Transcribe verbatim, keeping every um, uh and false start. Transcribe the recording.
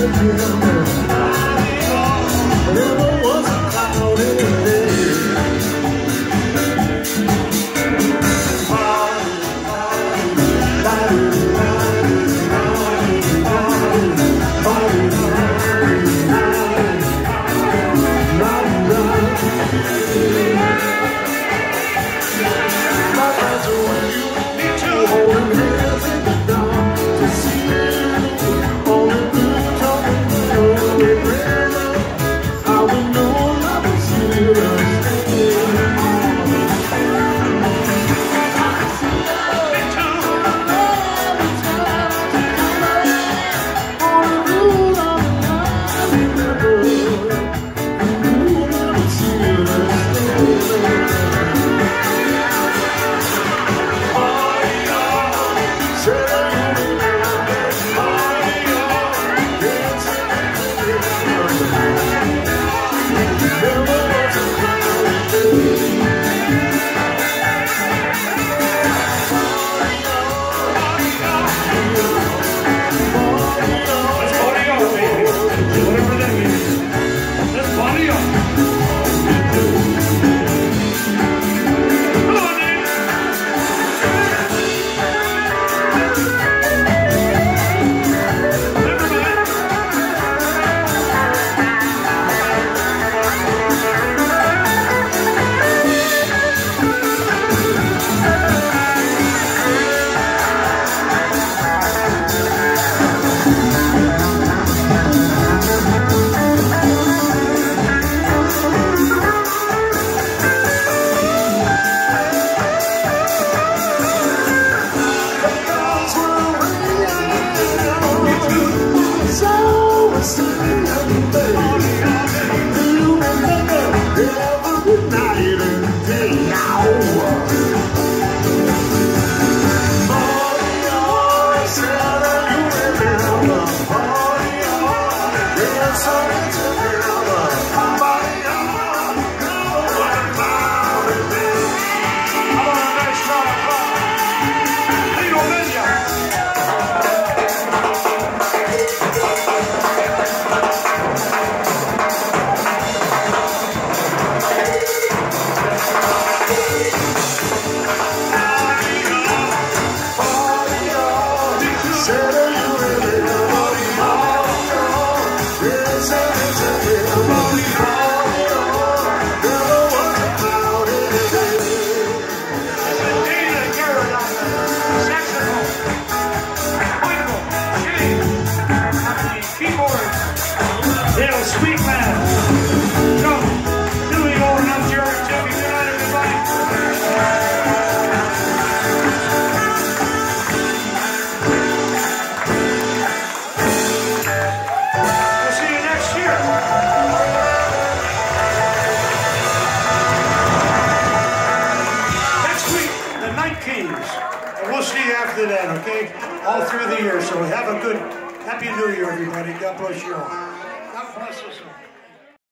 Sweet man. Joe, Billy Owen, I'm Jerry Tiffe. Good night, everybody. We'll see you next year. Next week, the Night Kings. And we'll see you after that, okay? All through the year. So have a good, happy New Year, everybody. God bless you all. God bless us all.